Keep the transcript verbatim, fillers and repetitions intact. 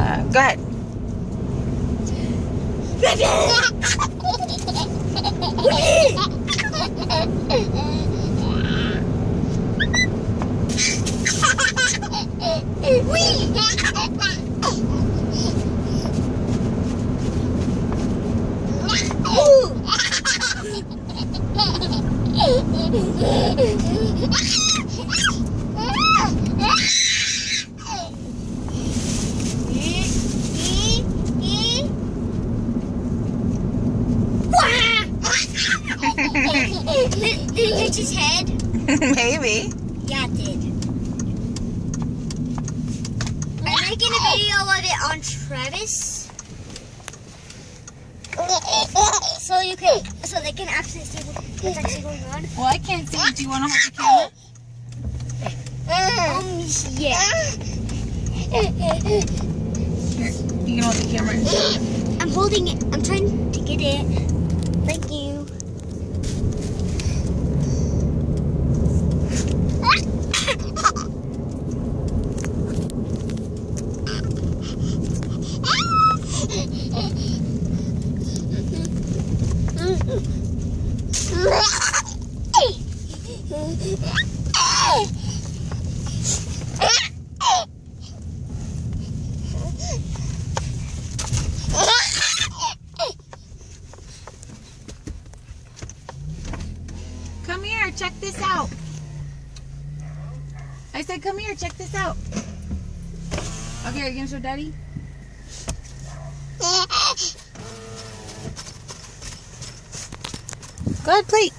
Uh, go ahead. Did it touch his head? Maybe. Yeah, it did. I'm making a video of it on Travis, so you can, so they can actually see what's actually going on. Well, I can't see. Do you want to hold the camera? Um, yeah. Here, you can hold the camera. I'm holding it. I'm trying to get it. Thank you. Come here, check this out. I said, come here, check this out. Okay, are you gonna show Daddy? Go ahead, play.